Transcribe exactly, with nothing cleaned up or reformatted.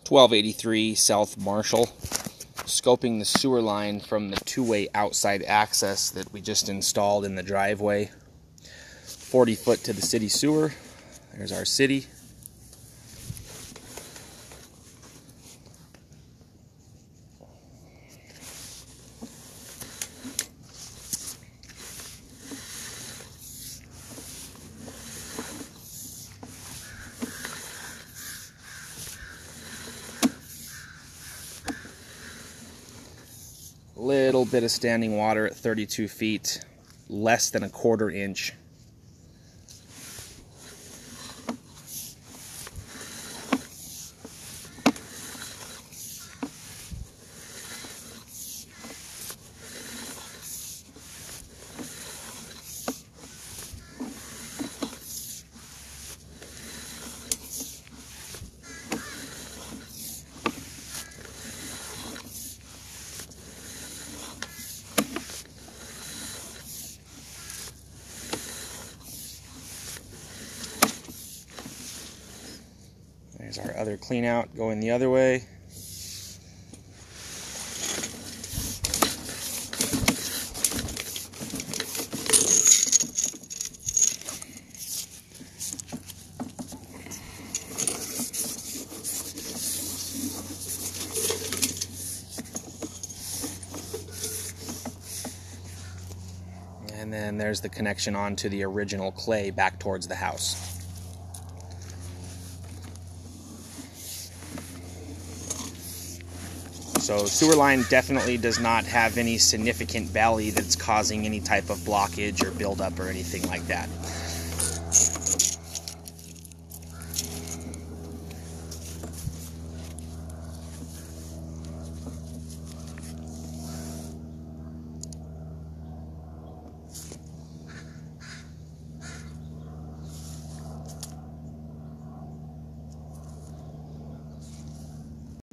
twelve eighty-three South Marshall, scoping the sewer line from the two-way outside access that we just installed in the driveway. forty foot to the city sewer. There's our city. Little bit of standing water at thirty-two feet, less than a quarter inch. There's our other clean out going the other way. And then there's the connection onto the original clay back towards the house. So sewer line definitely does not have any significant valley that's causing any type of blockage or buildup or anything like that.